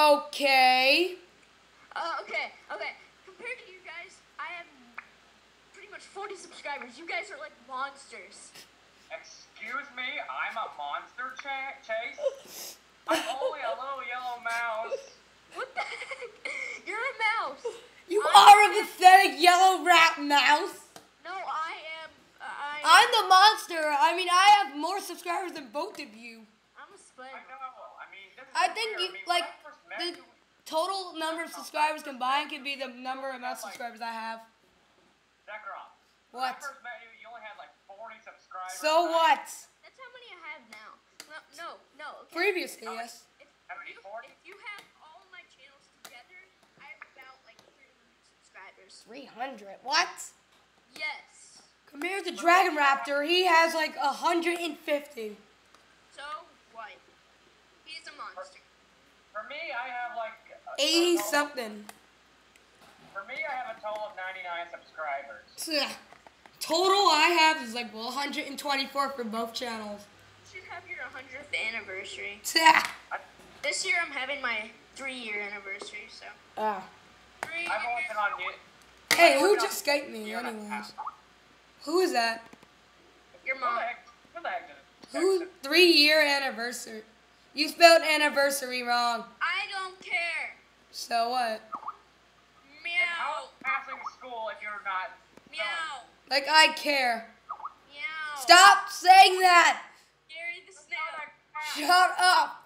Okay. Okay. Compared to you guys, I have pretty much 40 subscribers. You guys are like monsters. Excuse me, I'm a monster, Chase? I'm only a little yellow mouse. What the heck? You're a mouse. You are a pathetic yellow rat mouse. No, I am. I'm the monster. I mean, I have more subscribers than both of you. I'm a spider. I know. I mean, this is I think weird. you, when like, I first met the you, total number of subscribers combined could be the number of subscribers I have. Zekrom, when What? I first met you, you only had like 40 subscribers. So what? That's how many I have now. No. Okay. Previously, yes. How many, 40? If you have all my channels together, I have about like 300 subscribers. 300. What? Yes. Compared to Dragon Raptor, he has like 150. So what? He's a monster. For me, I have like 80 something. For me, I have a total of 99 subscribers. Total I have is like 124 for both channels. You should have your 100th anniversary. Yeah. This year I'm having my 3-year anniversary, so. 3 I've only been on you. Hey, who just Skyped me anyways? Who is that? Your mom. Who the heck did it? Who? 3-year anniversary. You spelled anniversary wrong. I don't care. So what? Meow. How's passing school if you're not? Meow. Like I care. Meow. Stop saying that. Gary the snail. Shut up.